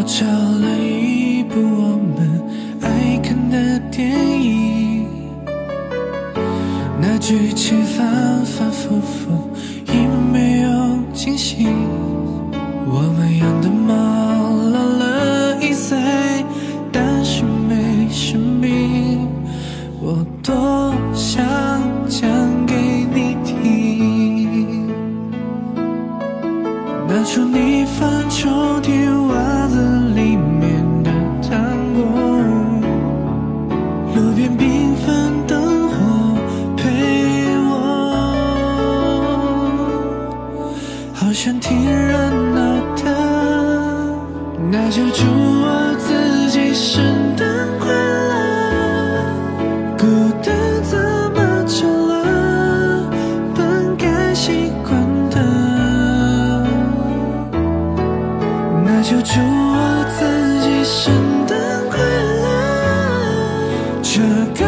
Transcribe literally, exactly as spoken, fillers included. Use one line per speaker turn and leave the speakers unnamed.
找了一部我们爱看的电影，那剧情反反复复，亦没有惊喜。我们养的猫老了一岁，但是没生病。我多想讲给你听，拿出你放抽屉袜子里面的糖果，路边缤纷灯火陪我，好想听热闹的，那就祝我自己圣诞快乐。孤单怎么久了，本该习惯的，那就祝我自己圣诞快乐。这个